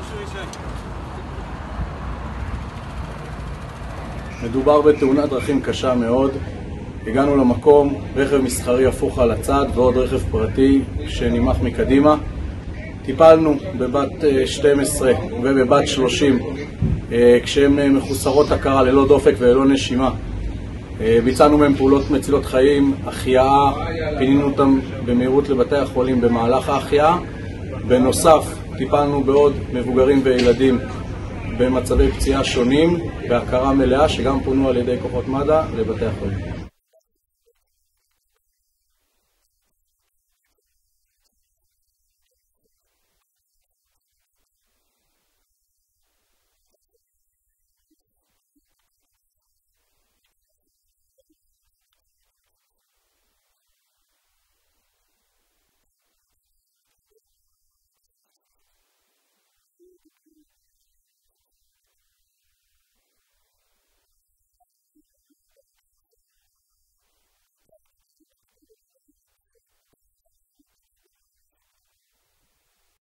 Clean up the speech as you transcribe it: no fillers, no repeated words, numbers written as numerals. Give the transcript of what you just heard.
מדובר בתאונת דרכים קשה מאוד. הגענו למקום, רכב מסחרי הפוך על הצד ועוד רכב פרטי שנמח מקדימה. טיפלנו בבת 12 ובבת 30 כשהן מחוסרות הכרה, ללא דופק וללא נשימה. ביצענו מהם פעולות מצילות חיים, החייאה, פינינו אותם במהירות לבתי החולים במהלך ההחייאה. בנוסף, טיפלנו בעוד מבוגרים וילדים במצבי פציעה שונים, בהכרה מלאה שגם פונו על ידי כוחות מד"א לבתי החולים.